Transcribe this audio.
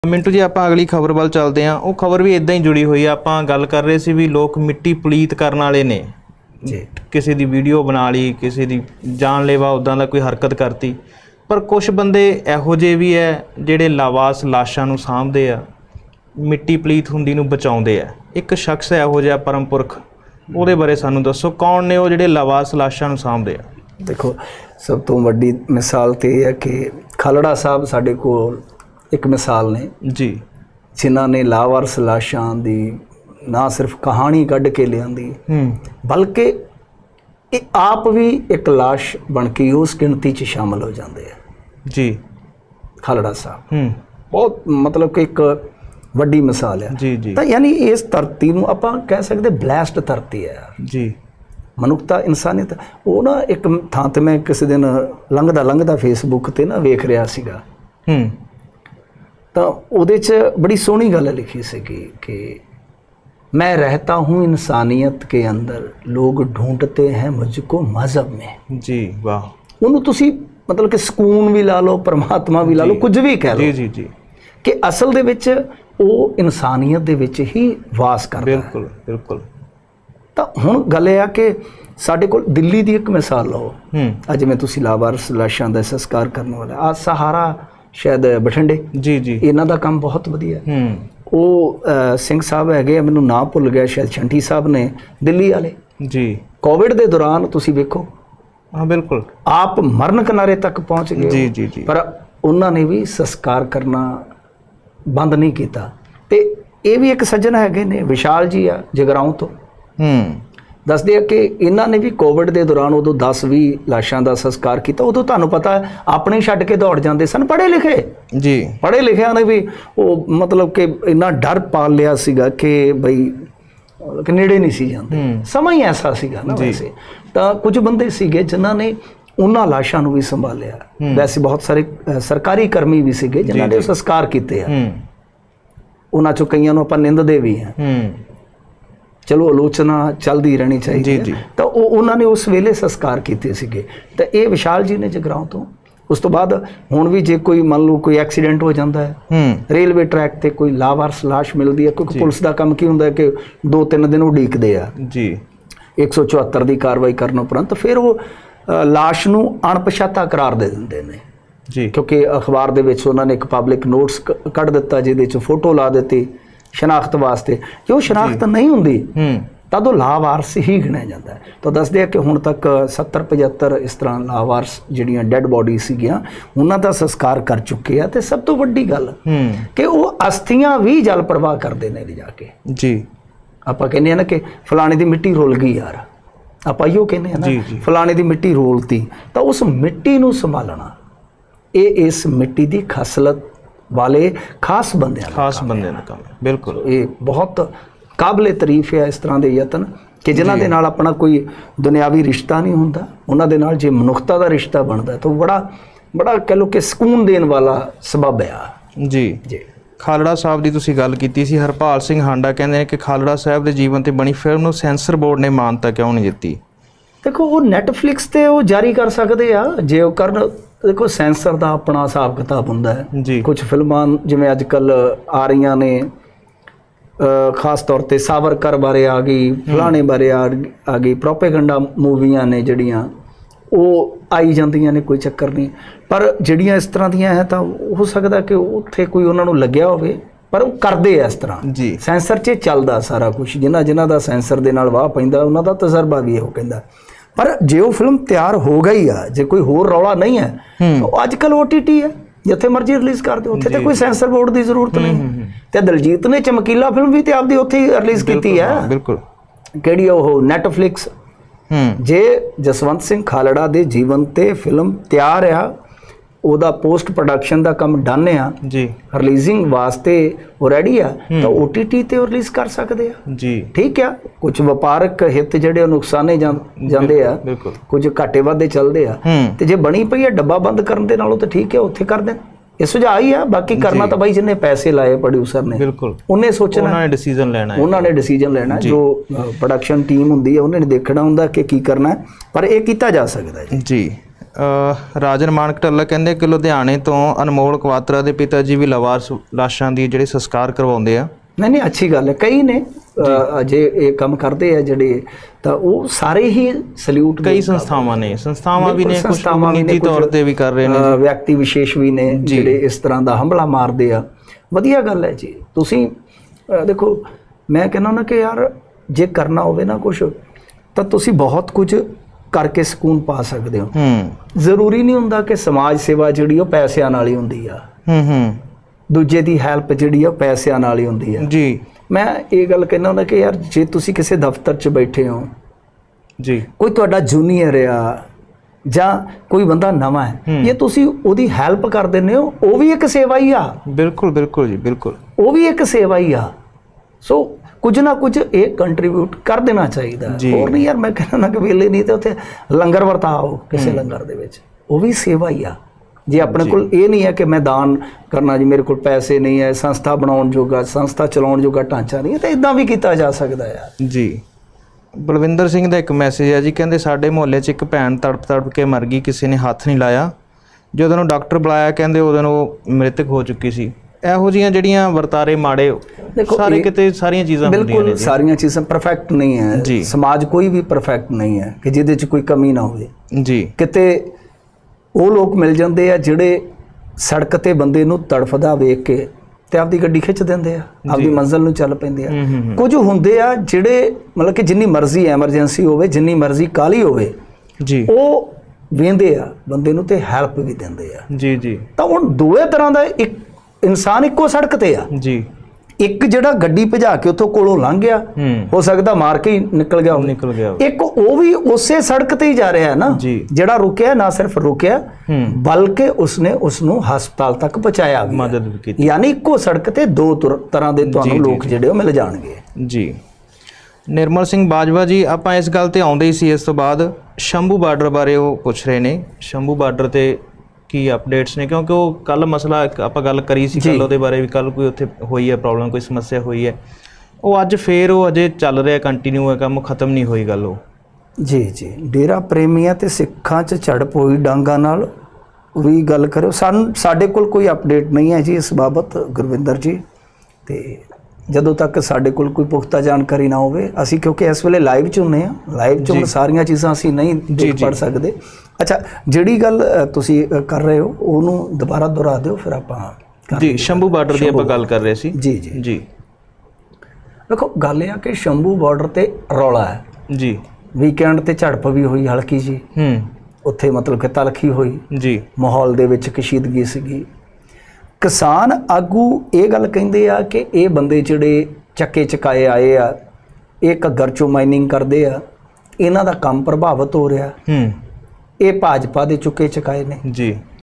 ਮਿੰਟੂ ਜੀ ਆਪਾਂ ਅਗਲੀ ਖਬਰ ਵੱਲ ਚੱਲਦੇ ਹਾਂ। ਉਹ ਖਬਰ ਵੀ ਇਦਾਂ ਹੀ ਜੁੜੀ ਹੋਈ ਆ। ਆਪਾਂ ਗੱਲ ਕਰ ਰਹੇ ਸੀ ਵੀ ਲੋਕ ਮਿੱਟੀ ਪਲੀਤ ਕਰਨ ਵਾਲੇ ਨੇ ਜੀ, ਕਿਸੇ ਦੀ ਵੀਡੀਓ ਬਣਾ ਲਈ, ਕਿਸੇ ਦੀ ਜਾਨਲੇਵਾ ਉੱਦਾਂ ਦਾ ਕੋਈ ਹਰਕਤ ਕਰਤੀ। ਪਰ ਕੁਛ ਬੰਦੇ ਇਹੋ ਜਿਹੇ ਵੀ ਹੈ ਜਿਹੜੇ ਲਾਵਾਸ ਲਾਸ਼ਾਂ ਨੂੰ ਸਾਂਭਦੇ ਆ, ਮਿੱਟੀ ਪਲੀਤ ਹੁੰਦੀ ਨੂੰ ਬਚਾਉਂਦੇ ਆ। ਇੱਕ ਸ਼ਖਸ ਇਹੋ ਜਿਹਾ ਪਰਮ ਪੁਰਖ, ਉਹਦੇ ਬਾਰੇ ਸਾਨੂੰ ਦੱਸੋ, ਕੌਣ ਨੇ ਉਹ ਜਿਹੜੇ ਲਾਵਾਸ ਲਾਸ਼ਾਂ ਨੂੰ ਸਾਂਭਦੇ ਆ? ਦੇਖੋ, ਸਭ ਤੋਂ ਵੱਡੀ ਮਿਸਾਲ ਤਾਂ ਇਹ ਹੈ ਕਿ ਖਾਲੜਾ ਸਾਹਿਬ ਸਾਡੇ ਕੋਲ ਇੱਕ ਮਿਸਾਲ ਨੇ ਜੀ, ਜਿਨ੍ਹਾਂ ਨੇ ਲਾਵਾਰਸ ਲਾਸ਼ਾਂ ਦੀ ਨਾ ਸਿਰਫ ਕਹਾਣੀ ਕੱਢ ਕੇ ਲਿਆਂਦੀ ਬਲਕਿ ਇਹ ਆਪ ਵੀ ਇੱਕ ਲਾਸ਼ ਬਣ ਕੇ ਉਸ ਗਿਣਤੀ 'ਚ ਸ਼ਾਮਲ ਹੋ ਜਾਂਦੇ ਆ ਜੀ। ਖਾਲੜਾ ਸਾਹਿਬ ਬਹੁਤ ਮਤਲਬ ਕਿ ਇੱਕ ਵੱਡੀ ਮਿਸਾਲ ਹੈ ਜੀ ਜੀ। ਤਾਂ ਯਾਨੀ ਇਸ ਧਰਤੀ ਨੂੰ ਆਪਾਂ ਕਹਿ ਸਕਦੇ ਬਲੈਸਟ ਧਰਤੀ ਹੈ ਜੀ। ਮਨੁੱਖਤਾ, ਇਨਸਾਨੀਅਤ, ਉਹ ਨਾ ਇੱਕ ਥਾਂ 'ਤੇ ਮੈਂ ਕਿਸੇ ਦਿਨ ਲੰਘਦਾ ਫੇਸਬੁੱਕ 'ਤੇ ਨਾ ਵੇਖ ਰਿਹਾ ਸੀਗਾ ਤਾਂ ਉਹਦੇ 'ਚ ਬੜੀ ਸੋਹਣੀ ਗੱਲ ਲਿਖੀ ਸੀਗੀ ਕਿ मैं रहता हूँ इंसानियत के अंदर, लोग ढूंढते हैं मुझको मजहब में जी। वाह, ਉਹਨੂੰ ਤੁਸੀਂ ਮਤਲਬ ਕਿ ਸਕੂਨ ਵੀ ਲਾ ਲਓ, ਪਰਮਾਤਮਾ ਵੀ ਲਾ ਲਓ, ਕੁਝ ਵੀ ਕਹਿ ਲਓ ਜੀ ਜੀ ਜੀ, ਕਿ ਅਸਲ ਦੇ ਵਿੱਚ ਉਹ ਇਨਸਾਨੀਅਤ ਦੇ ਵਿੱਚ ਹੀ ਵਾਸ ਕਰਦਾ। ਬਿਲਕੁਲ ਬਿਲਕੁਲ। ਤਾਂ ਹੁਣ ਗੱਲ ਇਹ ਆ ਕਿ ਸਾਡੇ ਕੋਲ ਦਿੱਲੀ ਦੀ ਇੱਕ ਮਿਸਾਲ ਲਓ, ਅੱਜ ਮੈਂ ਤੁਸੀਂ ਲਾਵਾਰਸ ਲਾਸ਼ਾਂ ਦਾ ਸੰਸਕਾਰ ਕਰਨ ਵਾਲਾ ਆ ਸਹਾਰਾ ਸ਼ਾਇਦ ਬਠਿੰਡੇ ਜੀ ਜੀ, ਇਹਨਾਂ ਦਾ ਕੰਮ ਬਹੁਤ ਵਧੀਆ। ਉਹ ਸਿੰਘ ਸਾਹਿਬ ਹੈਗੇ ਆ, ਮੈਨੂੰ ਨਾਂ ਭੁੱਲ ਗਿਆ, ਸ਼ਾਇਦ ਛੰਟੀ ਸਾਹਿਬ ਨੇ, ਦਿੱਲੀ ਵਾਲੇ ਜੀ। ਕੋਵਿਡ ਦੇ ਦੌਰਾਨ ਤੁਸੀਂ ਵੇਖੋ, ਹਾਂ ਬਿਲਕੁਲ, ਆਪ ਮਰਨ ਕਿਨਾਰੇ ਤੱਕ ਪਹੁੰਚ ਗਏ ਜੀ ਜੀ ਜੀ, ਪਰ ਉਹਨਾਂ ਨੇ ਵੀ ਸੰਸਕਾਰ ਕਰਨਾ ਬੰਦ ਨਹੀਂ ਕੀਤਾ। ਤੇ ਇਹ ਵੀ ਇੱਕ ਸੱਜਣ ਹੈਗੇ ਨੇ, ਵਿਸ਼ਾਲ ਜੀ ਆ ਜਗਰਾਉਂ ਤੋਂ, ਦੱਸਦੇ ਆ ਕਿ ਇਹਨਾਂ ਨੇ ਵੀ ਕੋਵਿਡ ਦੇ ਦੌਰਾਨ ਉਦੋਂ 10-20 ਲਾਸ਼ਾਂ ਦਾ ਸੰਸਕਾਰ ਕੀਤਾ। ਉਦੋਂ ਤੁਹਾਨੂੰ ਪਤਾ ਆਪਣੇ ਛੱਡ ਕੇ ਦੌੜ ਜਾਂਦੇ ਸਨ ਪੜ੍ਹੇ ਲਿਖੇ ਜੀ, ਪੜ੍ਹੇ ਲਿਖਿਆਂ ਨੇ ਵੀ ਉਹ ਮਤਲਬ ਕਿ ਇੰਨਾ ਡਰ ਪਾਲ ਲਿਆ ਸੀਗਾ ਕਿ ਬਈ ਨੇੜੇ ਨਹੀਂ ਸੀ ਜਾਂਦੇ। ਸਮਾਂ ਹੀ ਐਸਾ ਸੀਗਾ ਨਾ ਵੈਸੇ। ਤਾਂ ਕੁਝ ਬੰਦੇ ਸੀਗੇ ਜਿਨ੍ਹਾਂ ਨੇ ਉਹਨਾਂ ਲਾਸ਼ਾਂ ਨੂੰ ਵੀ ਸੰਭਾਲਿਆ। ਵੈਸੇ ਬਹੁਤ ਸਾਰੇ ਸਰਕਾਰੀ ਕਰਮੀ ਵੀ ਸੀਗੇ ਜਿਨ੍ਹਾਂ ਨੇ ਸੰਸਕਾਰ ਕੀਤੇ ਆ, ਉਹਨਾਂ 'ਚੋਂ ਕਈਆਂ ਨੂੰ ਆਪਾਂ ਨਿੰਦਦੇ ਵੀ ਹਾਂ, ਚਲੋ ਆਲੋਚਨਾ ਚੱਲਦੀ ਰਹਿਣੀ ਚਾਹੀਦੀ ਹੈ। ਤਾਂ ਉਹਨਾਂ ਨੇ ਉਸ ਵੇਲੇ ਸੰਸਕਾਰ ਕੀਤੇ ਸੀਗੇ। ਤਾਂ ਇਹ ਵਿਸ਼ਾਲ ਜੀ ਨੇ ਜਗਰਾਉਂ ਤੋਂ। ਉਸ ਤੋਂ ਬਾਅਦ ਹੁਣ ਵੀ ਜੇ ਕੋਈ ਮੰਨ ਲਓ ਕੋਈ ਐਕਸੀਡੈਂਟ ਹੋ ਜਾਂਦਾ ਹੈ ਰੇਲਵੇ ਟਰੈਕ ਤੇ, ਕੋਈ ਲਾਵਾਰਸ ਲਾਸ਼ ਮਿਲਦੀ ਹੈ, ਕਿਉਂਕਿ ਪੁਲਿਸ ਦਾ ਕੰਮ ਕੀ ਹੁੰਦਾ ਹੈ ਕਿ 2-3 ਦਿਨ ਉਡੀਕਦੇ ਆ ਜੀ 174 ਦੀ ਕਾਰਵਾਈ ਕਰਨ ਉਪਰੰਤ ਫਿਰ ਉਹ ਲਾਸ਼ ਨੂੰ ਅਣਪਛਾਤਾ ਕਰਾਰ ਦੇ ਦਿੰਦੇ ਨੇ ਜੀ, ਕਿਉਂਕਿ ਅਖਬਾਰ ਦੇ ਵਿੱਚ ਉਹਨਾਂ ਨੇ ਇੱਕ ਪਬਲਿਕ ਨੋਟਿਸ ਕੱਢ ਦਿੱਤਾ ਜਿਹਦੇ 'ਚ ਫੋਟੋ ਲਾ ਦਿੱਤੀ ਸ਼ਨਾਖਤ ਵਾਸਤੇ। ਜੇ ਉਹ ਸ਼ਨਾਖਤ ਨਹੀਂ ਹੁੰਦੀ ਤਦ ਉਹ ਲਾਵਾਰਸ ਹੀ ਗਿਣਿਆ ਜਾਂਦਾ ਹੈ। ਤਾਂ ਦੱਸਦੇ ਆ ਕਿ ਹੁਣ ਤੱਕ 70-75 ਇਸ ਤਰ੍ਹਾਂ ਲਾਵਾਰਸ ਜਿਹੜੀਆਂ ਡੈੱਡ ਬੋਡੀ ਸੀਗੀਆਂ ਉਹਨਾਂ ਦਾ ਸੰਸਕਾਰ ਕਰ ਚੁੱਕੇ ਆ। ਤੇ ਸਭ ਤੋਂ ਵੱਡੀ ਗੱਲ ਕਿ ਉਹ ਅਸਥੀਆਂ ਵੀ ਜਲ ਪ੍ਰਵਾਹ ਕਰਦੇ ਨੇ ਲਿਜਾ ਕੇ ਜੀ। ਆਪਾਂ ਕਹਿੰਦੇ ਆ ਨਾ ਕਿ ਫਲਾਣੇ ਦੀ ਮਿੱਟੀ ਰੁਲ ਗਈ ਯਾਰ, ਆਪਾਂ ਇਹੋ ਕਹਿੰਦੇ ਆ ਨਾ ਫਲਾਣੇ ਦੀ ਮਿੱਟੀ ਰੋਲਤੀ। ਤਾਂ ਉਸ ਮਿੱਟੀ ਨੂੰ ਸੰਭਾਲਣਾ ਇਹ ਇਸ ਮਿੱਟੀ ਦੀ ਖਸਲਤ ਵਾਲੇ ਖਾਸ ਬੰਦਿਆਂ ਦਾ ਕੰਮ ਹੈ। ਬਿਲਕੁਲ, ਇਹ ਬਹੁਤ ਕਾਬਲੇ ਤਾਰੀਫ ਹੈ ਇਸ ਤਰ੍ਹਾਂ ਦੇ ਯਤਨ ਕਿ ਜਿਨ੍ਹਾਂ ਦੇ ਨਾਲ ਆਪਣਾ ਕੋਈ ਦੁਨਿਆਵੀ ਰਿਸ਼ਤਾ ਨਹੀਂ ਹੁੰਦਾ, ਉਹਨਾਂ ਦੇ ਨਾਲ ਜੇ ਮਨੁੱਖਤਾ ਦਾ ਰਿਸ਼ਤਾ ਬਣਦਾ ਤਾਂ ਬੜਾ ਕਹਿ ਲਓ ਕਿ ਸਕੂਨ ਦੇਣ ਵਾਲਾ ਸਬੱਬ ਆ ਜੀ ਜੀ। ਖਾਲੜਾ ਸਾਹਿਬ ਦੀ ਤੁਸੀਂ ਗੱਲ ਕੀਤੀ ਸੀ, ਹਰਪਾਲ ਸਿੰਘ ਹਾਂਡਾ ਕਹਿੰਦੇ ਨੇ ਕਿ ਖਾਲੜਾ ਸਾਹਿਬ ਦੇ ਜੀਵਨ ਤੇ ਬਣੀ ਫਿਲਮ ਨੂੰ ਸੈਂਸਰ ਬੋਰਡ ਨੇ ਮਾਨਤਾ ਕਿਉਂ ਨਹੀਂ ਦਿੱਤੀ? ਦੇਖੋ, ਉਹ ਨੈਟਫਲਿਕਸ ਤੇ ਉਹ ਜਾਰੀ ਕਰ ਸਕਦੇ ਆ ਜੇ ਉਹ ਕਰਨ। ਦੇਖੋ, ਸੈਂਸਰ ਦਾ ਆਪਣਾ ਹਿਸਾਬ ਕਿਤਾਬ ਹੁੰਦਾ ਹੈ ਜੀ। ਕੁਝ ਫਿਲਮਾਂ ਜਿਵੇਂ ਅੱਜ ਕੱਲ੍ਹ ਆ ਰਹੀਆਂ ਨੇ, ਖਾਸ ਤੌਰ 'ਤੇ ਸਾਵਰਕਰ ਬਾਰੇ ਆ ਗਈ, ਫਲਾਣੇ ਬਾਰੇ ਆ ਗਈ, ਪ੍ਰੋਪੇਗੰਡਾ ਮੂਵੀਆਂ ਨੇ ਜਿਹੜੀਆਂ ਉਹ ਆਈ ਜਾਂਦੀਆਂ ਨੇ, ਕੋਈ ਚੱਕਰ ਨਹੀਂ। ਪਰ ਜਿਹੜੀਆਂ ਇਸ ਤਰ੍ਹਾਂ ਦੀਆਂ ਹੈ ਤਾਂ ਹੋ ਸਕਦਾ ਕਿ ਉੱਥੇ ਕੋਈ ਉਹਨਾਂ ਨੂੰ ਲੱਗਿਆ ਹੋਵੇ, ਪਰ ਉਹ ਕਰਦੇ ਆ ਇਸ ਤਰ੍ਹਾਂ ਜੀ। ਸੈਂਸਰ 'ਚ ਚੱਲਦਾ ਸਾਰਾ ਕੁਛ, ਜਿਨ੍ਹਾਂ ਦਾ ਸੈਂਸਰ ਦੇ ਨਾਲ ਵਾਹ ਪੈਂਦਾ ਉਹਨਾਂ ਦਾ ਤਜਰਬਾ ਵੀ ਇਹੋ ਕਹਿੰਦਾ। ਪਰ ਜੇ ਉਹ ਫਿਲਮ ਤਿਆਰ ਹੋ ਗਈ ਆ, ਜੇ ਕੋਈ ਹੋਰ ਰੌਲਾ ਨਹੀਂ ਹੈ, ਅੱਜ ਕੱਲ੍ਹ OTT ਹੈ, ਜਿੱਥੇ ਮਰਜ਼ੀ ਰਿਲੀਜ਼ ਕਰ ਦਿਓ, ਉੱਥੇ ਤੇ ਕੋਈ ਸੈਂਸਰ ਬੋਰਡ ਦੀ ਜ਼ਰੂਰਤ ਨਹੀਂ। ਤੇ ਦਲਜੀਤ ਨੇ ਚਮਕੀਲਾ ਫਿਲਮ ਵੀ ਤੇ ਆਪਦੀ ਉੱਥੇ ਹੀ ਰਿਲੀਜ਼ ਕੀਤੀ ਹੈ। ਬਿਲਕੁਲ, ਕਿਹੜੀ ਉਹ ਨੈਟਫਲਿਕਸ। ਜੇ ਜਸਵੰਤ ਸਿੰਘ ਖਾਲੜਾ ਦੇ ਜੀਵਨ ਤੇ ਫਿਲਮ ਤਿਆਰ ਆ, ਉਹਦਾ ਪੋਸਟ ਪ੍ਰੋਡਕਸ਼ਨ ਦਾ ਕੰਮ ਡਨ ਆ ਜੀ, ਰਿਲੀਜ਼ਿੰਗ ਵਾਸਤੇ ਉਹ ਰੈਡੀ ਆ, ਤਾਂ OTT ਤੇ ਉਹ ਰਿਲੀਜ਼ ਕਰ ਸਕਦੇ ਆ ਜੀ। ਠੀਕ ਆ, ਕੁਝ ਵਪਾਰਕ ਹਿੱਤ ਜਿਹੜੇ ਉਹ ਨੁਕਸਾਨੇ ਜਾਂਦੇ ਆ, ਕੁਝ ਘਾਟੇ ਵਾਧੇ ਚੱਲਦੇ ਆ। ਤੇ ਜੇ ਬਣੀ ਪਈ ਆ ਡੱਬਾ ਬੰਦ ਕਰਨ ਦੇ ਨਾਲੋਂ ਤਾਂ ਠੀਕ ਹੈ ਉੱਥੇ ਕਰ ਦੇਣ। ਇਹ ਸੁਝਾਅ ਹੀ ਆ। ਬਾਕੀ ਕਰਨਾ ਤਾਂ ਬਾਈ ਜਿਹਨੇ ਪੈਸੇ ਲਾਏ ਪ੍ਰੋਡਿਊਸਰ ਨੇ, ਬਿਲਕੁਲ ਉਹਨੇ ਸੋਚਣਾ, ਉਹਨਾਂ ਨੇ ਡਿਸੀਜਨ ਲੈਣਾ। ਜੋ ਪ੍ਰੋਡਕਸ਼ਨ ਟੀਮ ਹੁੰਦੀ ਹੈ ਉਹਨੇ ਦੇਖਣਾ ਹੁੰਦਾ ਕਿ ਕੀ ਕਰਨਾ, ਪਰ ਇਹ ਕੀਤਾ ਜਾ ਸਕਦਾ ਜੀ। ਰਾਜਨ ਮਾਨਕ ਢੱਲਾ ਕਹਿੰਦੇ ਕਿ ਲੁਧਿਆਣੇ ਤੋਂ ਅਨਮੋਲ ਕਵਾਤਰਾ ਦੇ ਪਿਤਾ ਜੀ ਵੀ ਲਵਾਰਸ ਲਾਸ਼ਾਂ ਦੀ ਜਿਹੜੇ ਸੰਸਕਾਰ ਕਰਵਾਉਂਦੇ ਆ। ਨਹੀਂ ਅੱਛੀ ਗੱਲ ਹੈ, ਕਈ ਨੇ ਜੇ ਇਹ ਕੰਮ ਕਰਦੇ ਆ ਜਿਹੜੇ, ਤਾਂ ਉਹ ਸਾਰੇ ਹੀ ਸਲੂਟ। ਕਈ ਸੰਸਥਾਵਾਂ ਨੇ, ਸੰਸਥਾਵਾਂ ਵੀ ਨੇ, ਕੁਝ ਨਿੱਜੀ ਤੌਰ ਤੇ ਵੀ ਕਰ ਰਹੇ ਨੇ, ਵਿਅਕਤੀ ਵਿਸ਼ੇਸ਼ ਵੀ ਨੇ ਜਿਹੜੇ ਇਸ ਤਰ੍ਹਾਂ ਦਾ ਹਮਲਾ ਮਾਰਦੇ ਆ। ਵਧੀਆ ਗੱਲ ਹੈ ਜੀ। ਤੁਸੀਂ ਦੇਖੋ, ਮੈਂ ਕਹਿੰਦਾ ਨਾ ਕਿ ਯਾਰ ਜੇ ਕਰਨਾ ਹੋਵੇ ਨਾ ਕੁਛ, ਤਾਂ ਤੁਸੀਂ ਬਹੁਤ ਕੁਝ ਕਰਕੇ ਸਕੂਨ ਪਾ ਸਕਦੇ ਹੋ। ਜ਼ਰੂਰੀ ਨਹੀਂ ਹੁੰਦਾ ਕਿ ਸਮਾਜ ਸੇਵਾ ਜਿਹੜੀ ਉਹ ਪੈਸਿਆਂ ਨਾਲ ਹੀ ਹੁੰਦੀ ਆ। ਦੂਜੇ ਦੀ ਹੈਲਪ ਜਿਹੜੀ ਆ ਪੈਸਿਆਂ ਨਾਲ ਹੀ ਹੁੰਦੀ ਆ ਜੀ। ਮੈਂ ਇਹ ਗੱਲ ਕਹਿੰਦਾ ਹੁੰਦਾ ਕਿ ਯਾਰ ਜੇ ਤੁਸੀਂ ਕਿਸੇ ਦਫ਼ਤਰ 'ਚ ਬੈਠੇ ਹੋ ਜੀ, ਕੋਈ ਤੁਹਾਡਾ ਜੂਨੀਅਰ ਆ ਜਾਂ ਕੋਈ ਬੰਦਾ ਨਵਾਂ ਹੈ, ਜੇ ਤੁਸੀਂ ਉਹਦੀ ਹੈਲਪ ਕਰ ਦਿੰਦੇ ਹੋ, ਉਹ ਵੀ ਇੱਕ ਸੇਵਾ ਹੀ ਆ। ਬਿਲਕੁਲ ਬਿਲਕੁਲ ਜੀ, ਬਿਲਕੁਲ ਉਹ ਵੀ ਇੱਕ ਸੇਵਾ ਹੀ ਆ। ਸੋ ਕੁਝ ਨਾ ਕੁਝ ਇਹ ਕੰਟਰੀਬਿਊਟ ਕਰ ਦੇਣਾ ਚਾਹੀਦਾ। ਹੋਰ ਨਹੀਂ ਯਾਰ, ਮੈਂ ਕਹਿੰਦਾ ਨਾ ਕਿ ਵੇਲੇ ਨਹੀਂ ਤੇ ਉੱਥੇ ਲੰਗਰ ਵਰਤਾਓ ਕਿਸੇ ਲੰਗਰ ਦੇ ਵਿੱਚ, ਉਹ ਵੀ ਸੇਵਾ ਹੀ ਆ। ਜੇ ਆਪਣੇ ਕੋਲ ਇਹ ਨਹੀਂ ਹੈ ਕਿ ਮੈਂ ਦਾਨ ਕਰਨਾ ਜੀ, ਮੇਰੇ ਕੋਲ ਪੈਸੇ ਨਹੀਂ ਹੈ, ਸੰਸਥਾ ਬਣਾਉਣ ਜੋਗਾ, ਸੰਸਥਾ ਚਲਾਉਣ ਜੋਗਾ ਢਾਂਚਾ ਨਹੀਂ ਹੈ, ਤਾਂ ਇੱਦਾਂ ਵੀ ਕੀਤਾ ਜਾ ਸਕਦਾ ਯਾਰ ਜੀ। ਬਲਵਿੰਦਰ ਸਿੰਘ ਦਾ ਇੱਕ ਮੈਸੇਜ ਹੈ ਜੀ, ਕਹਿੰਦੇ ਸਾਡੇ ਮੁਹੱਲੇ 'ਚ ਇੱਕ ਭੈਣ ਤੜਪ ਕੇ ਮਰ ਗਈ, ਕਿਸੇ ਨੇ ਹੱਥ ਨਹੀਂ ਲਾਇਆ, ਜਦੋਂ ਉਹਨੂੰ ਡਾਕਟਰ ਬੁਲਾਇਆ ਕਹਿੰਦੇ ਉਦੋਂ ਉਹ ਮ੍ਰਿਤਕ ਹੋ ਚੁੱਕੀ ਸੀ। ਇਹੋ ਜਿਹੀਆਂ ਜਿਹੜੀਆਂ ਵਰਤਾਰੇ ਮਾੜੇ ਸਾਰੇ ਕਿਤੇ, ਸਾਰੀਆਂ ਚੀਜ਼ਾਂ ਬਿਲਕੁਲ ਸਾਰੀਆਂ ਚੀਜ਼ਾਂ ਪਰਫੈਕਟ ਨਹੀਂ ਹੈ ਜੀ। ਸਮਾਜ ਕੋਈ ਵੀ ਪਰਫੈਕਟ ਨਹੀਂ ਹੈ ਕਿ ਜਿਹਦੇ 'ਚ ਕੋਈ ਕਮੀ ਨਾ ਹੋਵੇ ਜੀ। ਕਿਤੇ ਉਹ ਲੋਕ ਮਿਲ ਜਾਂਦੇ ਆ ਜਿਹੜੇ ਸੜਕ ਤੇ ਬੰਦੇ ਨੂੰ ਤੜਫਦਾ ਵੇਖ ਕੇ ਤੇ ਆਪਦੀ ਗੱਡੀ ਖਿੱਚ ਦਿੰਦੇ ਆ, ਆਪਦੀ ਮੰਜ਼ਿਲ ਨੂੰ ਚੱਲ ਪੈਂਦੇ ਆ। ਕੁਝ ਹੁੰਦੇ ਆ ਜਿਹੜੇ ਮਤਲਬ ਕਿ ਜਿੰਨੀ ਮਰਜ਼ੀ ਐਮਰਜੈਂਸੀ ਹੋਵੇ, ਜਿੰਨੀ ਮਰਜ਼ੀ ਕਾਹਲੀ ਹੋਵੇ ਜੀ, ਉਹ ਵੇਂਦੇ ਆ ਬੰਦੇ ਨੂੰ ਤੇ ਹੈਲਪ ਵੀ ਦਿੰਦੇ ਆ ਜੀ ਜੀ। ਤਾਂ ਹੁਣ ਦੋਵੇਂ ਤਰ੍ਹਾਂ ਦਾ ਇੱਕ ਇਨਸਾਨ ਇੱਕੋ ਸੜਕ ਤੇ ਆ ਜੀ। ਇੱਕ ਜਿਹੜਾ ਗੱਡੀ ਭਜਾ ਕੇ ਉੱਥੋਂ ਕੋਲੋਂ ਲੰਘ ਗਿਆ, ਹੋ ਸਕਦਾ ਮਾਰ ਕੇ ਹੀ ਨਿਕਲ ਗਿਆ। ਇੱਕ ਉਹ ਵੀ ਉਸੇ ਸੜਕ ਤੇ ਹੀ ਜਾ ਰਿਹਾ ਨਾ, ਜਿਹੜਾ ਰੁਕਿਆ, ਨਾ ਸਿਰਫ ਰੁਕਿਆ ਬਲਕਿ ਉਸਨੇ ਉਸਨੂੰ ਹਸਪਤਾਲ ਤੱਕ ਪਹੁੰਚਾਇਆ, ਮਦਦ ਵੀ ਕੀਤੀ। ਯਾਨੀ ਇੱਕੋ ਸੜਕ ਤੇ ਦੋ ਤਰ੍ਹਾਂ ਦੇ ਤੁਹਾਨੂੰ ਲੋਕ ਜਿਹੜੇ ਉਹ ਮਿਲ ਜਾਣਗੇ ਜੀ। ਨਿਰਮਲ ਸਿੰਘ ਬਾਜਵਾ ਜੀ, ਆਪਾਂ ਇਸ ਗੱਲ ਤੇ ਆਉਂਦੇ ਹੀ ਸੀ। ਇਸ ਤੋਂ ਬਾਅਦ ਸ਼ੰਭੂ ਬਾਰਡਰ ਬਾਰੇ ਉਹ ਪੁੱਛ ਰਹੇ ਨੇ, ਸ਼ੰਭੂ ਬਾਰਡਰ ਤੇ ਕੀ ਅਪਡੇਟਸ ਨੇ? ਕਿਉਂਕਿ ਉਹ ਕੱਲ ਮਸਲਾ ਆਪਾਂ ਗੱਲ ਕਰੀ ਸੀ ਕੱਲ, ਉਹਦੇ ਬਾਰੇ ਵੀ ਕੱਲ ਕੋਈ ਉੱਥੇ ਹੋਈ ਹੈ ਪ੍ਰੋਬਲਮ, ਕੋਈ ਸਮੱਸਿਆ ਹੋਈ ਹੈ, ਉਹ ਅੱਜ ਫੇਰ ਉਹ ਅਜੇ ਚੱਲ ਰਿਹਾ, ਕੰਟੀਨਿਊ ਹੈ ਕੰਮ, ਖਤਮ ਨਹੀਂ ਹੋਈ ਗੱਲ ਉਹ ਜੀ ਜੀ। ਡੇਰਾ ਪ੍ਰੇਮੀਆਂ ਤੇ ਸਿੱਖਾਂ 'ਚ ਝੜਪ ਹੋਈ ਡਾਂਗਾ ਨਾਲ ਵੀ ਗੱਲ ਕਰਿਓ। ਸਾਡੇ ਕੋਲ ਕੋਈ ਅਪਡੇਟ ਨਹੀਂ ਹੈ ਜੀ ਇਸ ਬਾਬਤ ਗੁਰਵਿੰਦਰ ਜੀ, ਤੇ ਜਦੋਂ ਤੱਕ ਸਾਡੇ ਕੋਲ ਕੋਈ ਪੁਖਤਾ ਜਾਣਕਾਰੀ ਨਾ ਹੋਵੇ, ਅਸੀਂ ਕਿਉਂਕਿ ਇਸ ਵੇਲੇ ਲਾਈਵ 'ਚ ਹੁੰਦੇ ਹਾਂ, ਲਾਈਵ 'ਚ ਹੁਣ ਸਾਰੀਆਂ ਚੀਜ਼ਾਂ ਅਸੀਂ ਨਹੀਂ ਦੇਖ ਪੜ੍ਹ ਸਕਦੇ। ਅੱਛਾ, ਜਿਹੜੀ ਗੱਲ ਤੁਸੀਂ ਕਰ ਰਹੇ ਹੋ ਉਹਨੂੰ ਦੁਬਾਰਾ ਦੁਹਰਾ ਦਿਓ, ਫਿਰ ਆਪਾਂ ਜੀ ਸ਼ੰਭੂ ਬਾਰਡਰ ਦੀ ਆਪਾਂ ਗੱਲ ਕਰ ਰਹੇ ਸੀ ਜੀ ਜੀ ਜੀ। ਦੇਖੋ ਗੱਲ ਇਹ ਆ ਕਿ ਸ਼ੰਭੂ ਬਾਰਡਰ ਤੇ ਰੌਲਾ ਹੈ ਜੀ। ਵੀਕਐਂਡ ਤੇ ਝੜਪ ਵੀ ਹੋਈ ਹਲਕੀ ਜੀ, ਉੱਥੇ ਮਤਲਬ ਕਿ ਤਲਖੀ ਹੋਈ ਜੀ, ਮਾਹੌਲ ਦੇ ਵਿੱਚ ਕਸ਼ੀਦਗੀ ਸੀਗੀ। ਕਿਸਾਨ ਆਗੂ ਇਹ ਗੱਲ ਕਹਿੰਦੇ ਆ ਕਿ ਇਹ ਬੰਦੇ ਜਿਹੜੇ ਚੱਕੇ ਚਕਾਏ ਆਏ ਆ, ਇਹ ਘੱਗਰ 'ਚੋਂ ਮਾਈਨਿੰਗ ਕਰਦੇ ਆ, ਇਹਨਾਂ ਦਾ ਕੰਮ ਪ੍ਰਭਾਵਿਤ ਹੋ ਰਿਹਾ, ਇਹ ਭਾਜਪਾ ਦੇ ਚੁੱਕੇ ਚਕਾਏ ਨੇ ਜੀ।